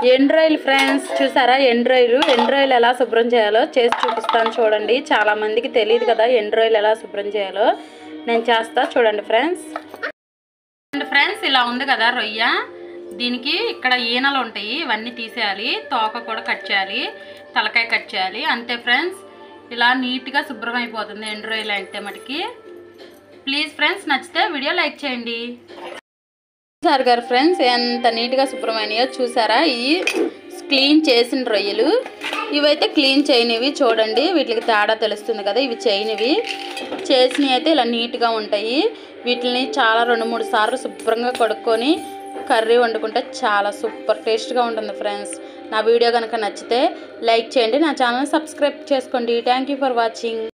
ఎండు రొయ్యలు ఫ్రెండ్స్ చూసారా? ఎండు రొయ్యలు ఎలా శుభ్రం చేయాలో చేసి చూపిస్తాను చూడండి. చాలా మందికి తెలియదు కదా ఎండు రొయ్యలు ఎలా శుభ్రం చేయాలో. నేను చేస్తా చూడండి ఫ్రెండ్స్. ఇలా ఉంది కదా రొయ్య. దీనికి ఇక్కడ ఈనలు ఉంటాయి, ఇవన్నీ తీసేయాలి. తోక కూడా కట్ చేయాలి, తలకాయ కట్ చేయాలి. అంతే ఫ్రెండ్స్, ఇలా నీట్గా శుభ్రం అయిపోతుంది ఎండు రొయ్యలు అంటే మటుకి. ప్లీజ్ ఫ్రెండ్స్, నచ్చితే వీడియో లైక్ చేయండి. చూసారు గారు ఫ్రెండ్స్ ఎంత నీట్గా శుభ్రమైనయో చూసారా? ఇవి క్లీన్ చేసిన రొయ్యలు. ఇవైతే క్లీన్ చేయనివి చూడండి, వీటికి తేడా తెలుస్తుంది కదా. ఇవి చేయనివి, చేసినవి అయితే ఇలా నీట్గా ఉంటాయి. వీటిని చాలా 2-3 సార్లు శుభ్రంగా కడుక్కొని కర్రీ వండుకుంటే చాలా సూపర్ టేస్ట్గా ఉంటుంది ఫ్రెండ్స్. నా వీడియో కనుక నచ్చితే లైక్ చేయండి, నా ఛానల్ సబ్స్క్రైబ్ చేసుకోండి. Thank you for watching.